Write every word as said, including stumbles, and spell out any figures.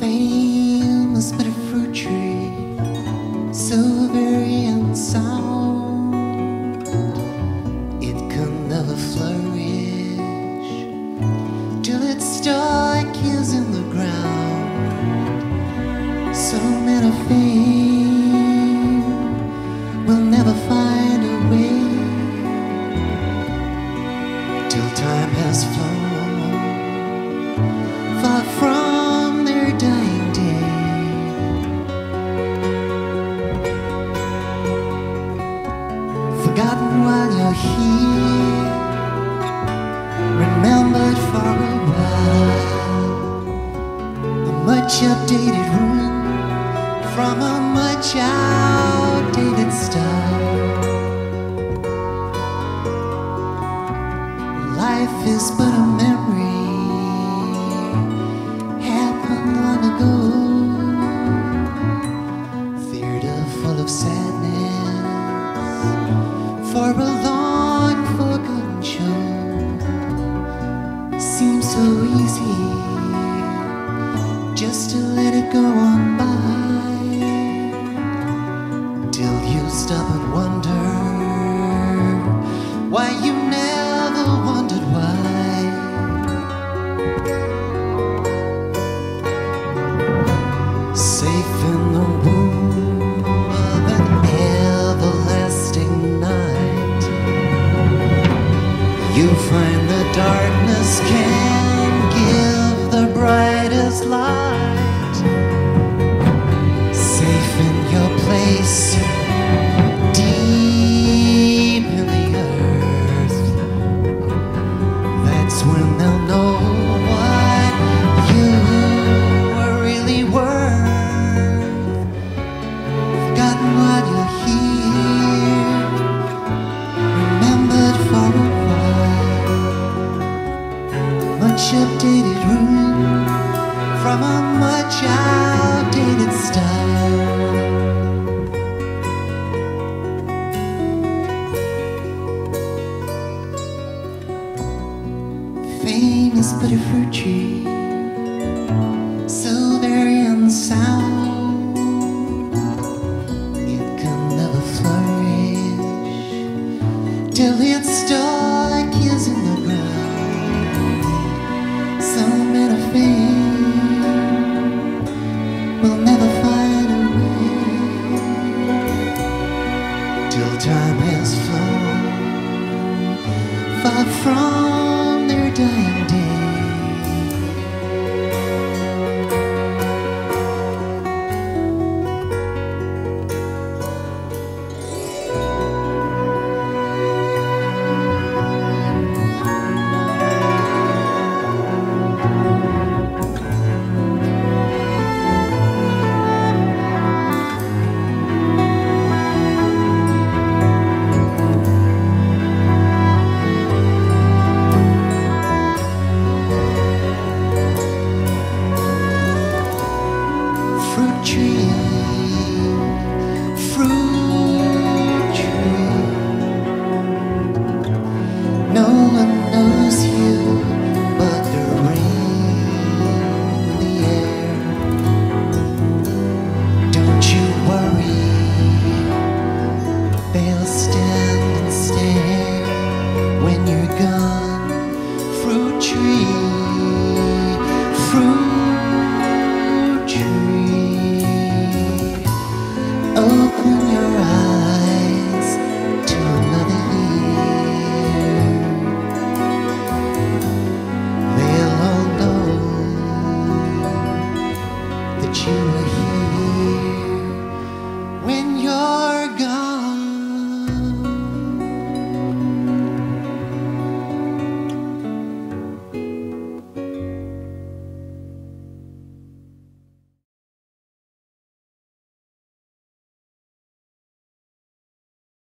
famous but a fruit tree, so very unsound, it could never flourish till its stalk is in the ground. So men of fame will never find a way till time has flown far from their dying day. Forgotten while you're here, remembered for a while, a much updated ruin from a much outdated style. Life is but a memory, happened long ago, theater full of sadness for a long forgotten show. Seems so easy just to let it go on by, till you stop and wonder why you never wondered why. Safe in the womb of an everlasting night, you find the darkness can give the brightest light. Safe in your place, deep in the earth, that's when they'll know what you are really worth. Forgotten while you're here, remembered for a while, much updated ruin from a much outdated style. Fame is but a fruit tree, so very unsound, it can never flourish till it